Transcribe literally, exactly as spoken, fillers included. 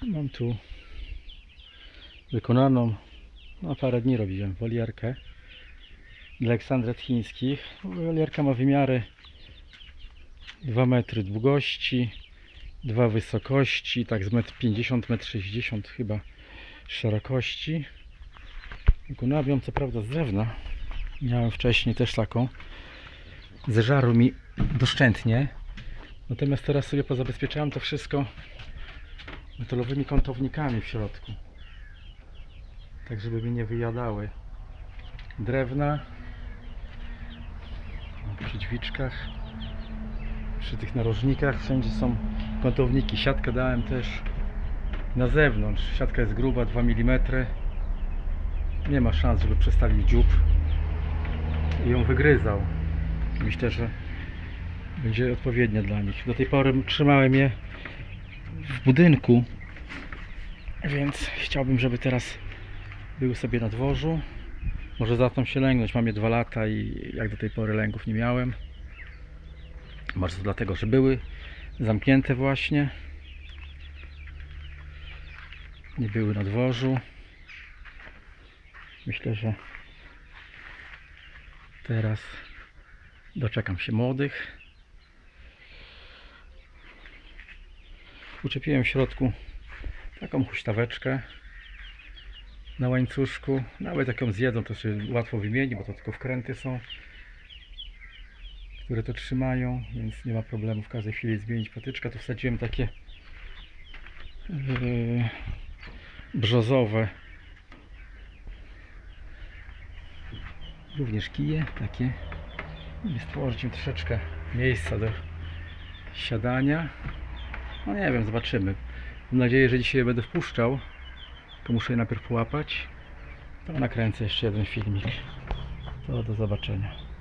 Mam tu wykonaną, no parę dni robiłem, wolierkę dla Aleksandret chińskich. Wolierka ma wymiary dwa metry długości, dwa wysokości, tak z metr pięćdziesiąt, metr sześćdziesiąt chyba szerokości. Wykonałem ją co prawda z drewna. Miałem wcześniej też taką. Zeżarł mi doszczętnie. Natomiast teraz sobie pozabezpieczałem to wszystko metalowymi kątownikami w środku, tak żeby mi nie wyjadały drewna. Przy drzwiczkach, przy tych narożnikach wszędzie są kątowniki. Siatkę dałem też na zewnątrz. Siatka jest gruba, dwa milimetry. Nie ma szans, żeby przestawił dziób i ją wygryzał. Myślę, że będzie odpowiednia dla nich. Do tej pory trzymałem je w budynku, więc chciałbym, żeby teraz były sobie na dworzu. Może zaczną się lęgnąć. Mam je dwa lata i jak do tej pory lęków nie miałem. Może to dlatego, że były zamknięte właśnie. Nie były na dworzu. Myślę, że teraz doczekam się młodych. Uczepiłem w środku taką huśtaweczkę na łańcuszku. Nawet jak ją zjedzą, to się łatwo wymieni, bo to tylko wkręty są, które to trzymają, więc nie ma problemu w każdej chwili zmienić patyczka. Tu wsadziłem takie yy, brzozowe również kije takie, i stworzyć im troszeczkę miejsca do siadania. No nie wiem, zobaczymy. Mam nadzieję, że dzisiaj je będę wpuszczał, to muszę je najpierw połapać. To nakręcę jeszcze jeden filmik. To do zobaczenia.